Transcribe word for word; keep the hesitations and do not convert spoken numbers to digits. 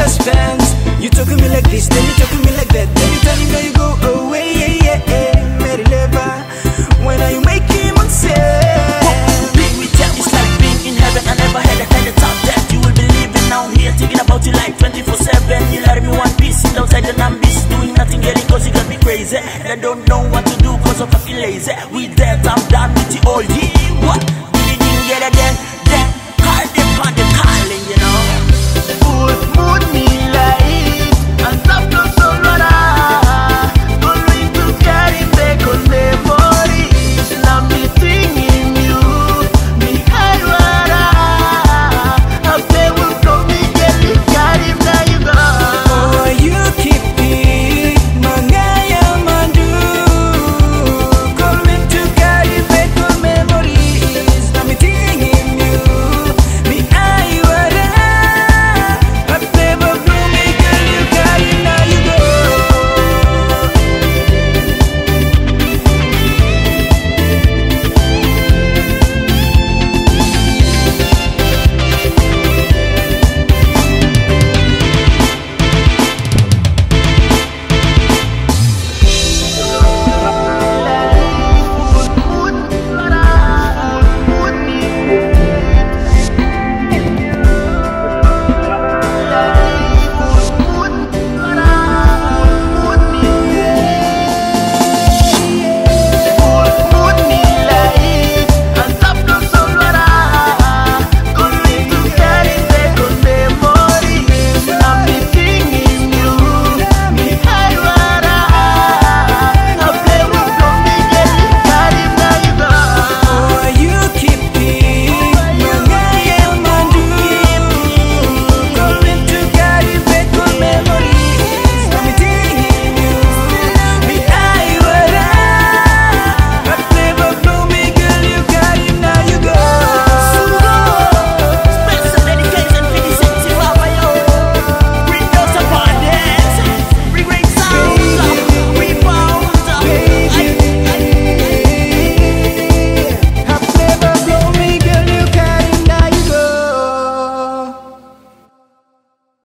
endless fans. You talking me like this, then you talking me like that. Anytime you know you go away, yeah, yeah, yeah. Mary Leva, when are you making myself? Being with you is like being in heaven. I never had a kind of thought that you will be living now here, thinking about you like twenty-four seven. You let me one piece, outside and I'm busy doing nothing, getting cause you got me crazy. I don't know